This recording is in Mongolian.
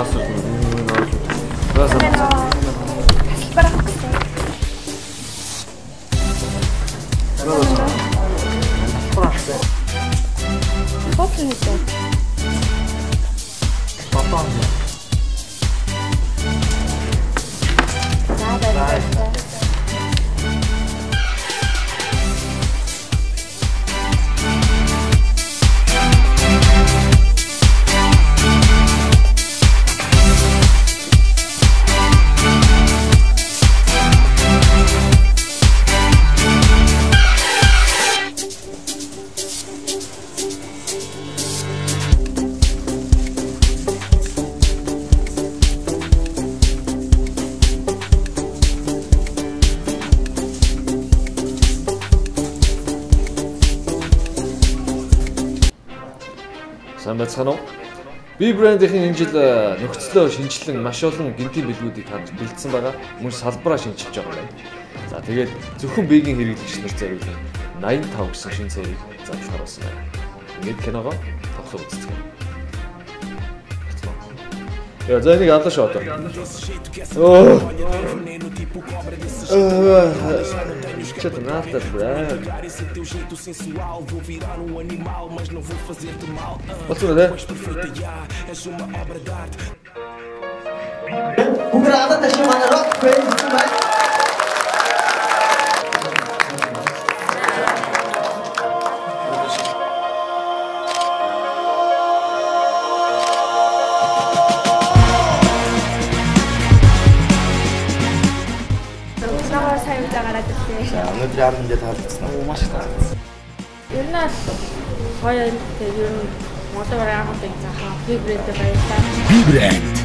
хаосуу. Тасалбарах гэсэн. Фото хийсэн. Папа. Сайн байцгаана уу? Би брэндийн энэ жил нөхцлөө шинжилэн маш олон гинтийн бэлгүүдийг танд бэлдсэн байгаа. Мөн салбараа шинжилж байгаа юм. За тэгээд зөвхөн биегийн хэрэглэгч нар зориулсан 85 гэсэн шинэ цэрийг задлахаар болсон байна. Ингээд киногоо тоглох үздэг. Я за энийг алаш одоо. Что-то надо, да. Вот сюда, да? Өнөөдөр яаран дээр таалагдсан уу? Маш их таалагдсан. Ер нь гоё юм. Тэгээд ер нь модоор агуулдаг заахаа би брэнд баярлалаа. Би брэнд